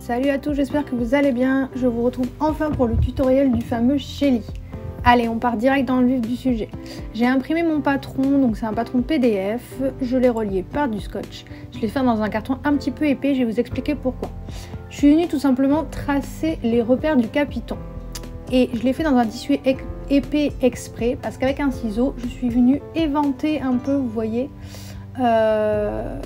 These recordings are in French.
Salut à tous, j'espère que vous allez bien. Je vous retrouve enfin pour le tutoriel du fameux Shelly. Allez, on part direct dans le vif du sujet. J'ai imprimé mon patron, donc c'est un patron PDF. Je l'ai relié par du scotch. Je l'ai fait dans un carton un petit peu épais, je vais vous expliquer pourquoi. Je suis venue tout simplement tracer les repères du capiton. Et je l'ai fait dans un tissu épais exprès, parce qu'avec un ciseau, je suis venue éventer un peu, vous voyez, le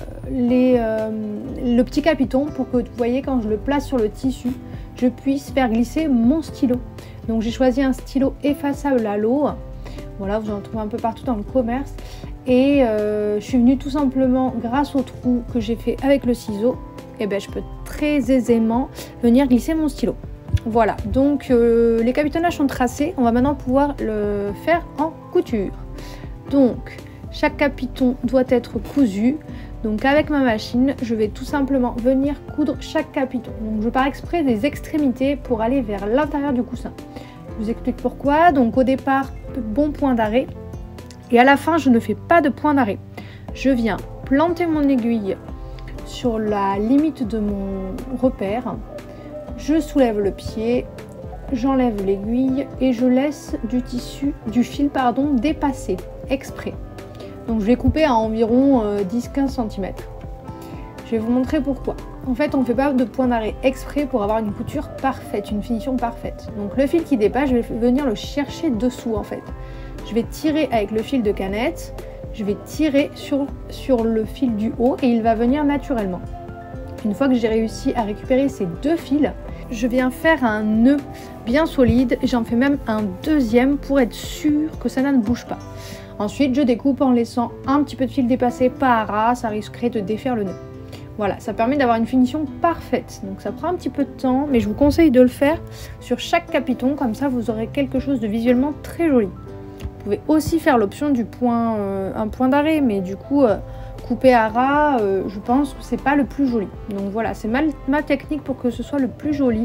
petit capiton pour que vous voyez quand je le place sur le tissu je puisse faire glisser mon stylo. Donc j'ai choisi un stylo effaçable à l'eau, voilà, vous en trouvez un peu partout dans le commerce, et je suis venue tout simplement, grâce au trou que j'ai fait avec le ciseau, et ben je peux très aisément venir glisser mon stylo. Voilà, donc les capitonnages sont tracés, on va maintenant pouvoir le faire en couture. Donc chaque capiton doit être cousu, donc avec ma machine, je vais tout simplement venir coudre chaque capiton. Donc je pars exprès des extrémités pour aller vers l'intérieur du coussin. Je vous explique pourquoi. Donc au départ, bon point d'arrêt, et à la fin, je ne fais pas de point d'arrêt. Je viens planter mon aiguille sur la limite de mon repère, je soulève le pied, j'enlève l'aiguille et je laisse du fil dépasser exprès. Donc je vais couper à environ 10-15 cm. Je vais vous montrer pourquoi. En fait, on ne fait pas de point d'arrêt exprès pour avoir une couture parfaite, une finition parfaite. Donc le fil qui dépasse, je vais venir le chercher dessous en fait. Je vais tirer avec le fil de canette, je vais tirer sur le fil du haut et il va venir naturellement. Une fois que j'ai réussi à récupérer ces deux fils, je viens faire un nœud bien solide. J'en fais même un deuxième pour être sûr que ça ne bouge pas. Ensuite, je découpe en laissant un petit peu de fil dépasser par ras, ça risquerait de défaire le nœud. Voilà, ça permet d'avoir une finition parfaite. Donc ça prend un petit peu de temps, mais je vous conseille de le faire sur chaque capiton, comme ça vous aurez quelque chose de visuellement très joli. Vous pouvez aussi faire l'option du point, un point d'arrêt, mais du coup, couper à ras, je pense que c'est pas le plus joli. Donc voilà, c'est ma technique pour que ce soit le plus joli.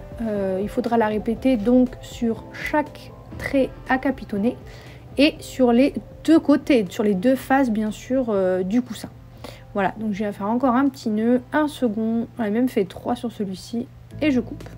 Il faudra la répéter donc sur chaque trait à capitonner. Et sur les deux côtés, sur les deux faces bien sûr du coussin. Voilà, donc je vais faire encore un petit nœud, un second, j'en ai même fait 3 sur celui-ci, et je coupe.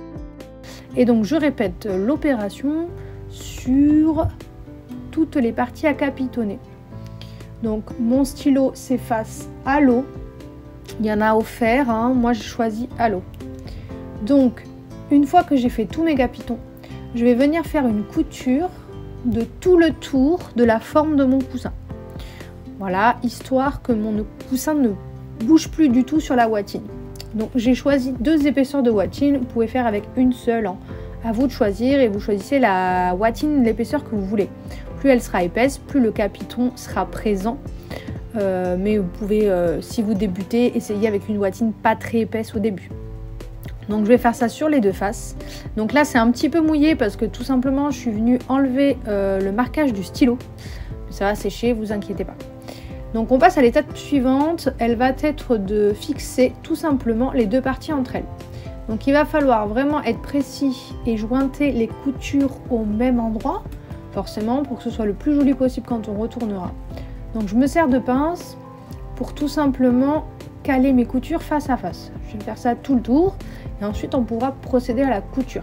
Et donc je répète l'opération sur toutes les parties à capitonner. Donc mon stylo s'efface à l'eau, il y en a au fer, hein, moi j'ai choisi à l'eau. Donc une fois que j'ai fait tous mes capitons, je vais venir faire une couture de tout le tour de la forme de mon coussin. Voilà, histoire que mon coussin ne bouge plus du tout sur la watine. Donc j'ai choisi 2 épaisseurs de watine, vous pouvez faire avec une seule, hein. À vous de choisir, et vous choisissez la watine, l'épaisseur que vous voulez. Plus elle sera épaisse, plus le capiton sera présent. Mais vous pouvez, si vous débutez, essayer avec une watine pas très épaisse au début. Donc je vais faire ça sur les deux faces. Donc là c'est un petit peu mouillé parce que tout simplement je suis venue enlever le marquage du stylo. Ça va sécher, vous inquiétez pas. Donc on passe à l'étape suivante. Elle va être de fixer tout simplement les deux parties entre elles. Donc il va falloir vraiment être précis et jointer les coutures au même endroit. Forcément pour que ce soit le plus joli possible quand on retournera. Donc je me sers de pince pour tout simplement caler mes coutures face à face. Je vais faire ça tout le tour et ensuite on pourra procéder à la couture.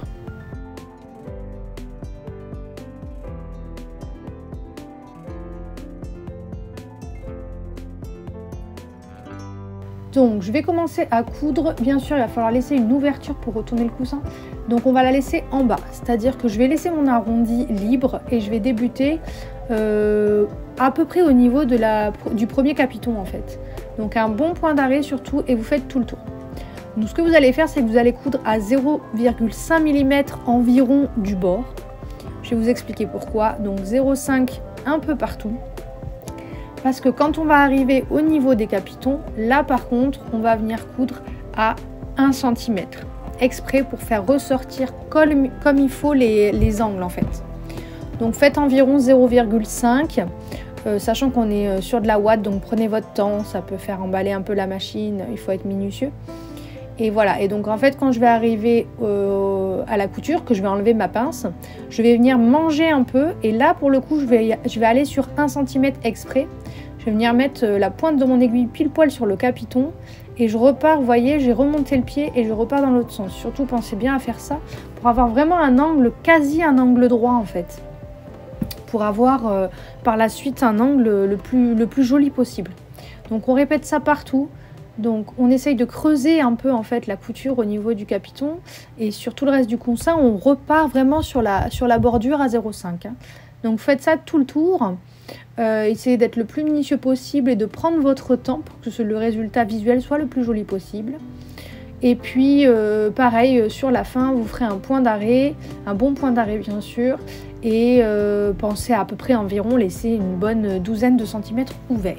Donc je vais commencer à coudre, bien sûr il va falloir laisser une ouverture pour retourner le coussin, donc on va la laisser en bas, c'est-à-dire que je vais laisser mon arrondi libre et je vais débuter à peu près au niveau du premier capiton en fait. Donc un bon point d'arrêt surtout et vous faites tout le tour. Donc ce que vous allez faire c'est que vous allez coudre à 0,5 mm environ du bord. Je vais vous expliquer pourquoi, donc 0,5 un peu partout. Parce que quand on va arriver au niveau des capitons, là par contre, on va venir coudre à 1 cm. Exprès pour faire ressortir comme il faut les angles en fait. Donc faites environ 0,5, sachant qu'on est sur de la ouate, donc prenez votre temps, ça peut faire emballer un peu la machine, il faut être minutieux. Et voilà, et donc en fait quand je vais arriver à la couture, que je vais enlever ma pince, je vais venir manger un peu, et là pour le coup je vais aller sur 1 cm exprès. Je je vais venir mettre la pointe de mon aiguille pile poil sur le capiton et je repars, vous voyez, j'ai remonté le pied et je repars dans l'autre sens. Surtout pensez bien à faire ça pour avoir vraiment un angle, quasi un angle droit en fait. Pour avoir par la suite un angle le plus joli possible. Donc on répète ça partout. Donc on essaye de creuser un peu en fait la couture au niveau du capiton et sur tout le reste du coussin on repart vraiment sur la bordure à 0,5 hein. Donc faites ça tout le tour, essayez d'être le plus minutieux possible et de prendre votre temps pour que le résultat visuel soit le plus joli possible. Et puis pareil sur la fin vous ferez un point d'arrêt, un bon point d'arrêt bien sûr, et pensez à peu près environ laisser une bonne douzaine de centimètres ouverts.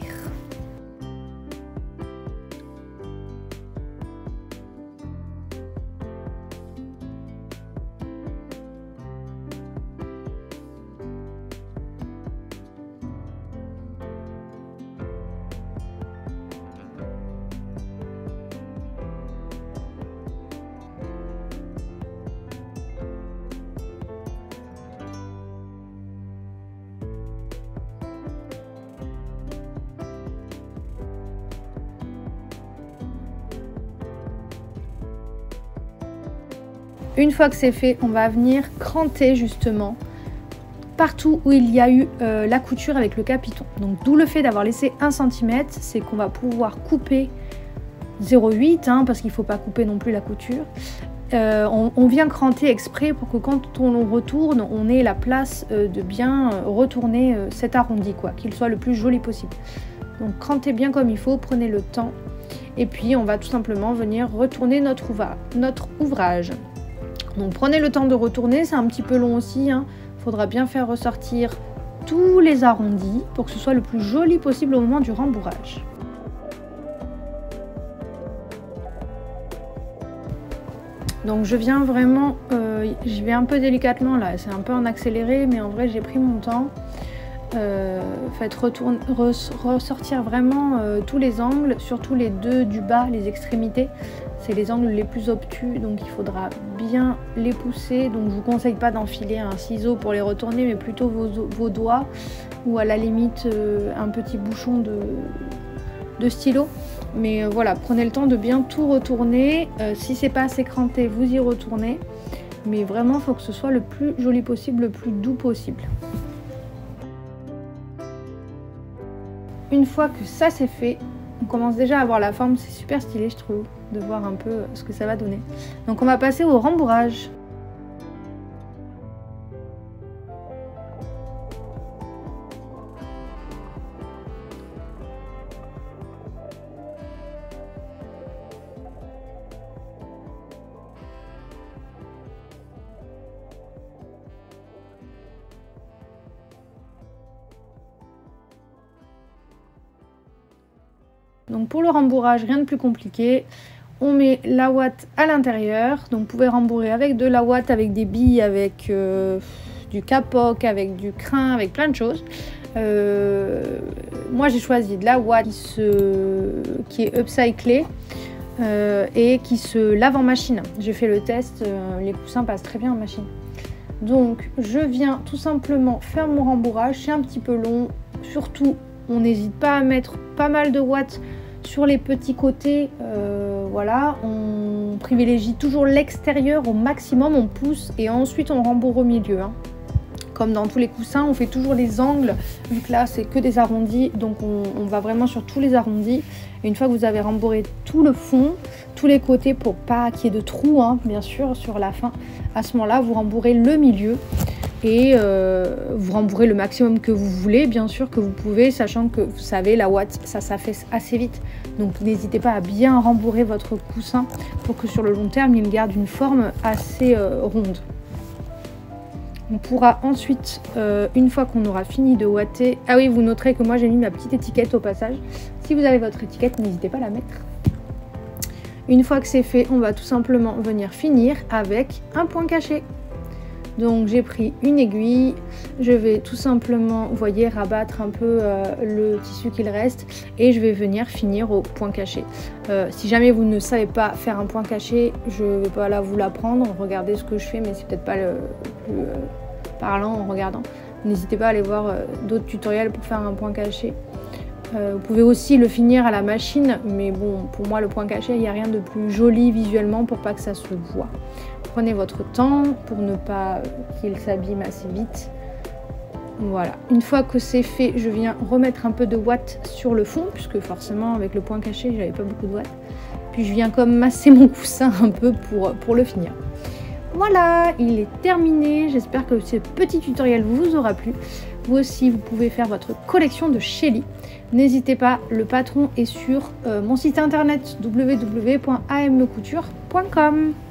Une fois que c'est fait, on va venir cranter justement partout où il y a eu la couture avec le capiton. Donc d'où le fait d'avoir laissé 1 cm, c'est qu'on va pouvoir couper 0,8 hein, parce qu'il ne faut pas couper non plus la couture. On vient cranter exprès pour que quand on retourne, on ait la place de bien retourner cet arrondi, quoi, qu'il soit le plus joli possible. Donc crantez bien comme il faut, prenez le temps. Et puis on va tout simplement venir retourner notre ouvrage. Donc prenez le temps de retourner, c'est un petit peu long aussi, hein. Faudra bien faire ressortir tous les arrondis pour que ce soit le plus joli possible au moment du rembourrage. Donc je viens vraiment, j'y vais un peu délicatement là, c'est un peu en accéléré, mais en vrai j'ai pris mon temps. Faites ressortir vraiment tous les angles, surtout les deux du bas, les extrémités. C'est les angles les plus obtus, donc il faudra bien les pousser. Donc je vous conseille pas d'enfiler un ciseau pour les retourner, mais plutôt vos doigts ou à la limite un petit bouchon de stylo. Mais voilà, prenez le temps de bien tout retourner. Si c'est pas assez cranté, vous y retournez. Mais vraiment, il faut que ce soit le plus joli possible, le plus doux possible. Une fois que ça c'est fait, on commence déjà à voir la forme, c'est super stylé je trouve, de voir un peu ce que ça va donner. Donc on va passer au rembourrage. Donc pour le rembourrage, rien de plus compliqué. On met la ouate à l'intérieur. Donc vous pouvez rembourrer avec de la ouate, avec des billes, avec du capoc, avec du crin, avec plein de choses. Moi j'ai choisi de la ouate qui est upcyclée et qui se lave en machine. J'ai fait le test, les coussins passent très bien en machine. Donc je viens tout simplement faire mon rembourrage. C'est un petit peu long, surtout on n'hésite pas à mettre pas mal de ouate sur les petits côtés, voilà, on privilégie toujours l'extérieur au maximum, on pousse et ensuite on rembourre au milieu. Hein. Comme dans tous les coussins, on fait toujours les angles, vu que là c'est que des arrondis, donc on va vraiment sur tous les arrondis. Et une fois que vous avez rembourré tout le fond, tous les côtés pour pas qu'il y ait de trous, hein, bien sûr, sur la fin, à ce moment-là vous rembourrez le milieu. Et vous rembourrez le maximum que vous voulez, bien sûr que vous pouvez, sachant que vous savez la ouate ça s'affaisse assez vite, donc n'hésitez pas à bien rembourrer votre coussin pour que sur le long terme il garde une forme assez ronde. On pourra ensuite, une fois qu'on aura fini de ouater, ah oui vous noterez que moi j'ai mis ma petite étiquette au passage, si vous avez votre étiquette n'hésitez pas à la mettre. Une fois que c'est fait, on va tout simplement venir finir avec un point caché. Donc j'ai pris une aiguille, je vais tout simplement, vous voyez, rabattre un peu le tissu qu'il reste et je vais venir finir au point caché. Si jamais vous ne savez pas faire un point caché, je ne vais pas là vous l'apprendre, regardez ce que je fais, mais c'est peut-être pas le plus parlant en regardant. N'hésitez pas à aller voir d'autres tutoriels pour faire un point caché. Vous pouvez aussi le finir à la machine, mais bon, pour moi le point caché, il n'y a rien de plus joli visuellement pour pas que ça se voit. Prenez votre temps pour ne pas qu'il s'abîme assez vite. Voilà, une fois que c'est fait, je viens remettre un peu de ouate sur le fond, puisque forcément avec le point caché, j'avais pas beaucoup de ouate. Puis je viens comme masser mon coussin un peu pour le finir. Voilà, il est terminé. J'espère que ce petit tutoriel vous aura plu. Vous aussi, vous pouvez faire votre collection de Shelly. N'hésitez pas, le patron est sur mon site internet www.ammecouture.com.